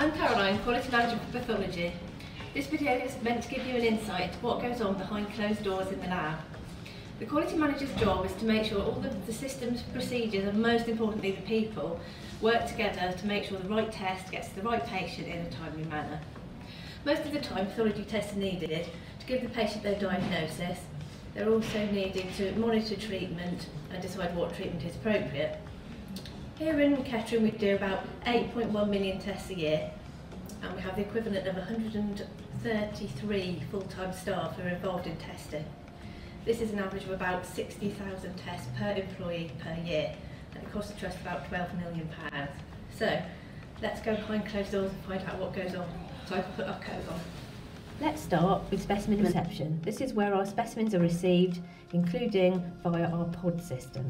I'm Caroline, Quality Manager for Pathology. This video is meant to give you an insight to what goes on behind closed doors in the lab. The Quality Manager's job is to make sure all the systems, procedures and most importantly the people work together to make sure the right test gets to the right patient in a timely manner. Most of the time pathology tests are needed to give the patient their diagnosis. They're also needed to monitor treatment and decide what treatment is appropriate. Here in Kettering we do about 8.1 million tests a year, and we have the equivalent of 133 full-time staff who are involved in testing. This is an average of about 60,000 tests per employee per year, and it costs the Trust about £12 million. So let's go behind closed doors and find out what goes on. So I can put our coat on. Let's start with Specimen Reception. This is where our specimens are received, including via our pod system.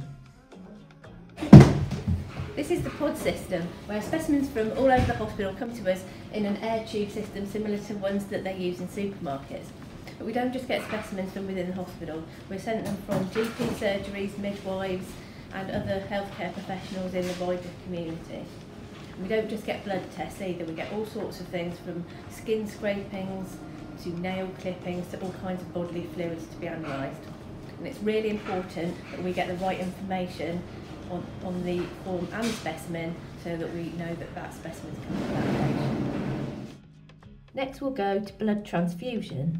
This is the pod system, where specimens from all over the hospital come to us in an air tube system similar to ones that they use in supermarkets. But we don't just get specimens from within the hospital, we're sent them from GP surgeries, midwives and other healthcare professionals in the wider community. And we don't just get blood tests either, we get all sorts of things from skin scrapings to nail clippings to all kinds of bodily fluids to be analysed. And it's really important that we get the right information on the form and specimen so that we know that that specimen is coming from that patient. Next we'll go to blood transfusion.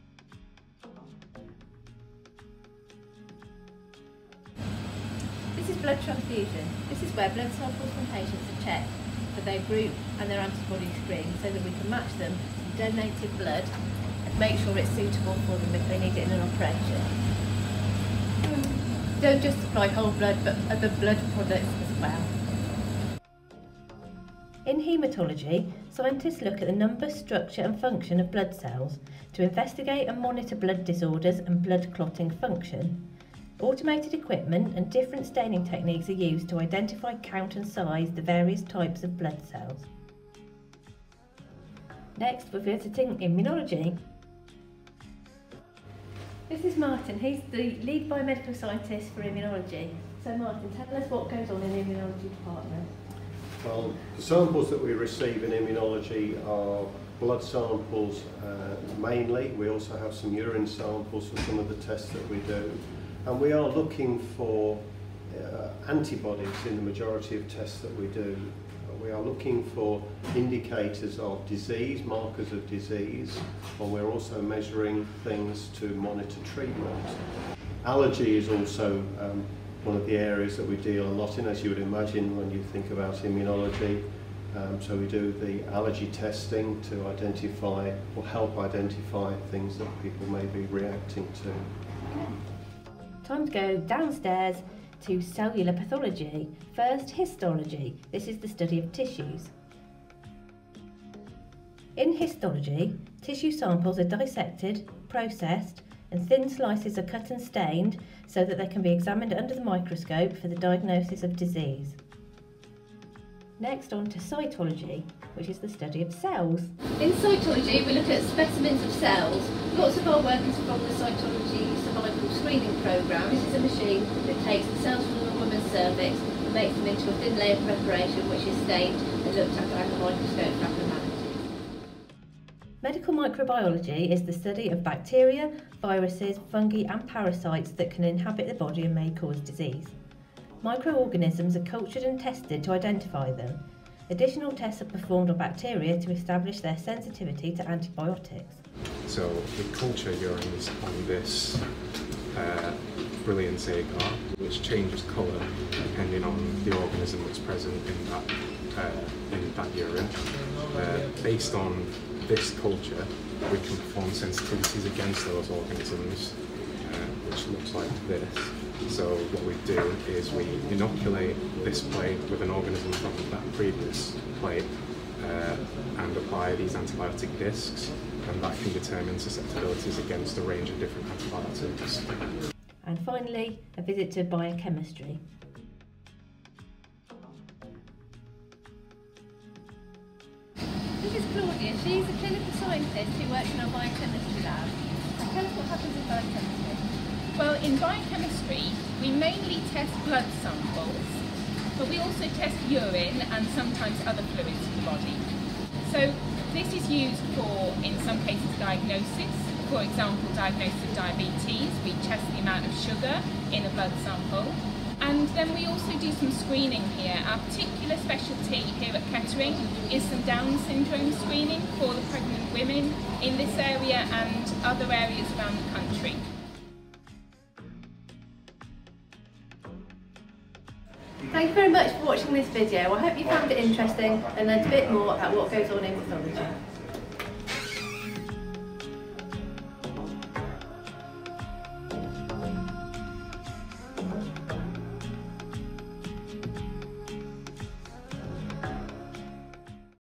This is blood transfusion. This is where blood samples from patients are checked for their group and their antibody screen so that we can match them to donated blood and make sure it's suitable for them if they need it in an operation. Don't just supply whole blood but other blood products as well. In haematology, scientists look at the number, structure and function of blood cells to investigate and monitor blood disorders and blood clotting function. Automated equipment and different staining techniques are used to identify, count and size the various types of blood cells. Next we're visiting immunology. This is Martin, he's the lead biomedical scientist for immunology. So Martin, tell us what goes on in the Immunology Department. Well, the samples that we receive in immunology are blood samples mainly. We also have some urine samples for some of the tests that we do. And we are looking for antibodies in the majority of tests that we do. We are looking for indicators of disease, markers of disease, and we're also measuring things to monitor treatment. Allergy is also one of the areas that we deal a lot in, as you would imagine when you think about immunology. So we do the allergy testing to identify or help identify things that people may be reacting to. Time to go downstairs to cellular pathology. First, histology. This is the study of tissues. In histology, tissue samples are dissected, processed, and thin slices are cut and stained so that they can be examined under the microscope for the diagnosis of disease. Next on to cytology, which is the study of cells. In cytology, we look at specimens of cells. Lots of our work is from the Cytology cervical screening programme. This is a machine that takes the cells from the woman's cervix and makes them into a thin layer preparation which is stained and looked at under the microscope for abnormalities. Medical microbiology is the study of bacteria, viruses, fungi and parasites that can inhabit the body and may cause disease. Microorganisms are cultured and tested to identify them. Additional tests are performed on bacteria to establish their sensitivity to antibiotics. So we culture urines on this brilliant agar, which changes colour depending on the organism that's present in that urine. Based on this culture, we can perform sensitivities against those organisms, which looks like this. So what we do is we inoculate this plate with an organism from that previous plate and apply these antibiotic discs, and that can determine susceptibilities against a range of different antibiotics. And finally, a visit to biochemistry. This is Claudia. She's a clinical scientist who works in our biochemistry lab. Tell us what happens in biochemistry. Well, in biochemistry, we mainly test blood samples, but we also test urine and sometimes other fluids in the body. So this is used for, in some cases, diagnosis. For example, diagnosis of diabetes. We test the amount of sugar in a blood sample. And then we also do some screening here. Our particular specialty here at Kettering is some Down syndrome screening for the pregnant women in this area and other areas around the country. Thank you very much for watching this video. I hope you found it interesting and learned a bit more about what goes on in pathology.